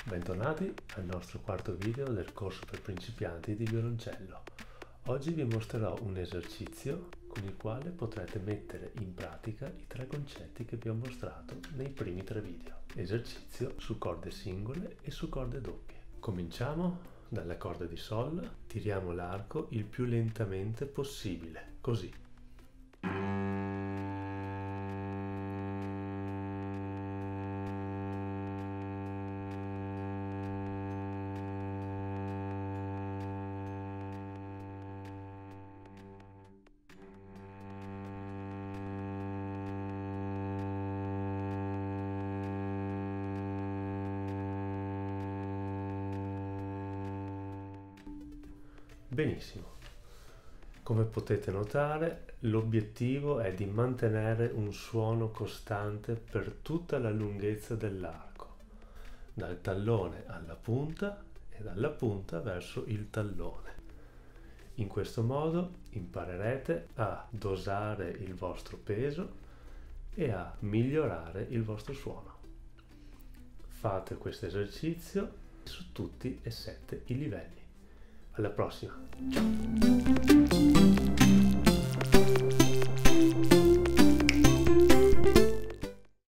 Bentornati al nostro quarto video del corso per principianti di violoncello. Oggi vi mostrerò un esercizio con il quale potrete mettere in pratica i tre concetti che vi ho mostrato nei primi tre video. Esercizio su corde singole e su corde doppie. Cominciamo dalle corde di Sol, tiriamo l'arco il più lentamente possibile, così. Benissimo, come potete notare l'obiettivo è di mantenere un suono costante per tutta la lunghezza dell'arco, dal tallone alla punta e dalla punta verso il tallone. In questo modo imparerete a dosare il vostro peso e a migliorare il vostro suono. Fate questo esercizio su tutti e 7 i livelli. Alla prossima, ciao!